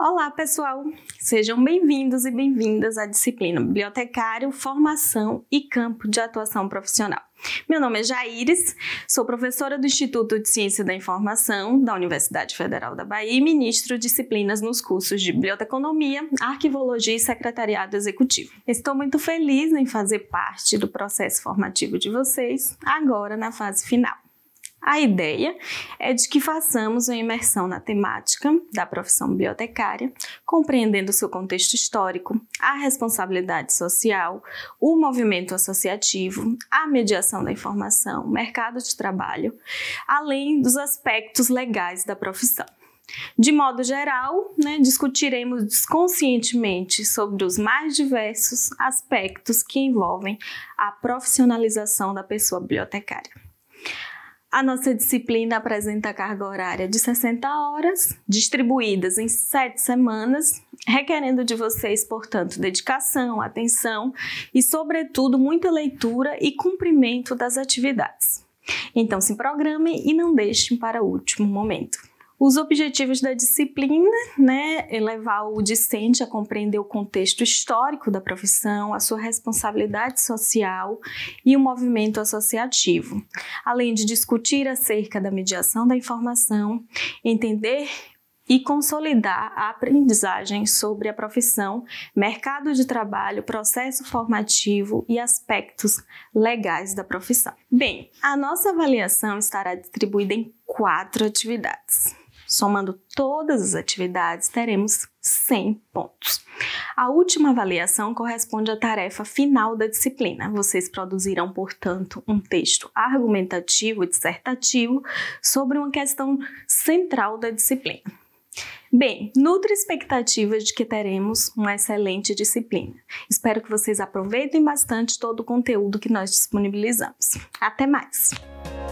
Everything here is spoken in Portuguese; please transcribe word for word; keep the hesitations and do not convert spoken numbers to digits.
Olá, pessoal! Sejam bem-vindos e bem-vindas à disciplina Bibliotecário, Formação e Campo de Atuação Profissional. Meu nome é Jaires, sou professora do Instituto de Ciência da Informação da Universidade Federal da Bahia e ministro disciplinas nos cursos de Biblioteconomia, Arquivologia e Secretariado Executivo. Estou muito feliz em fazer parte do processo formativo de vocês, agora na fase final. A ideia é de que façamos uma imersão na temática da profissão bibliotecária, compreendendo seu contexto histórico, a responsabilidade social, o movimento associativo, a mediação da informação, mercado de trabalho, além dos aspectos legais da profissão. De modo geral, né, discutiremos conscientemente sobre os mais diversos aspectos que envolvem a profissionalização da pessoa bibliotecária. A nossa disciplina apresenta carga horária de sessenta horas, distribuídas em sete semanas, requerendo de vocês, portanto, dedicação, atenção e, sobretudo, muita leitura e cumprimento das atividades. Então, se programem e não deixem para o último momento. Os objetivos da disciplina, né, é levar o discente a compreender o contexto histórico da profissão, a sua responsabilidade social e o movimento associativo, além de discutir acerca da mediação da informação, entender e consolidar a aprendizagem sobre a profissão, mercado de trabalho, processo formativo e aspectos legais da profissão. Bem, a nossa avaliação estará distribuída em quatro atividades. Somando todas as atividades, teremos cem pontos. A última avaliação corresponde à tarefa final da disciplina. Vocês produzirão, portanto, um texto argumentativo e dissertativo sobre uma questão central da disciplina. Bem, nutre expectativas de que teremos uma excelente disciplina. Espero que vocês aproveitem bastante todo o conteúdo que nós disponibilizamos. Até mais!